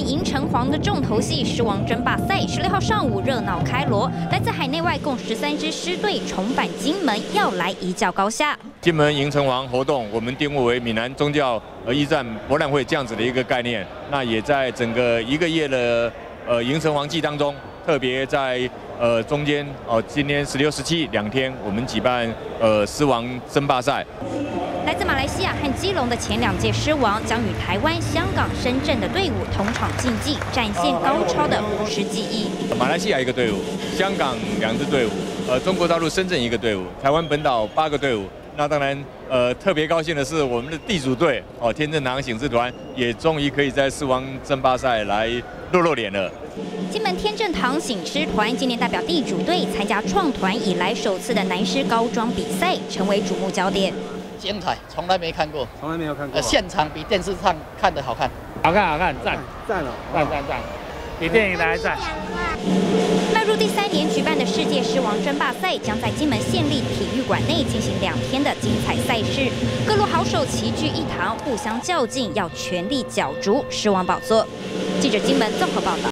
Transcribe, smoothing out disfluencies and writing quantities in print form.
银城隍的重头戏狮王争霸赛16号上午热闹开锣，来自海内外共13支狮队重返金门，要来一较高下。 金门银城隍活动，我们定位为闽南宗教义战博览会这样子的一个概念。那也在整个1个月的银城隍季当中，特别在中间今天16、172天，我们举办狮王争霸赛。 来自马来西亚和基隆的前2届狮王将与台湾、香港、深圳的队伍同场竞技，展现高超的舞狮技艺。 马来西亚1个队伍，香港2支队伍，中国大陆深圳1个队伍，台湾本岛8个队伍。那当然，特别高兴的是，我们的地主队天正堂醒狮团也终于可以在狮王争霸赛来露脸了。 金门天正堂醒狮团今年代表地主队参加创团以来首次的男狮高装比赛，成为瞩目焦点。 精彩，从来没看过， 从来没有看过。 现场比电视上看的好看， 好看，赞哦，赞，比电影的还赞。 迈入第3年举办的世界狮王争霸赛，将在金门县立体育馆内进行2天的精彩赛事，各路好手齐聚一堂，互相较劲，要全力角逐狮王宝座。记者金门综合报道。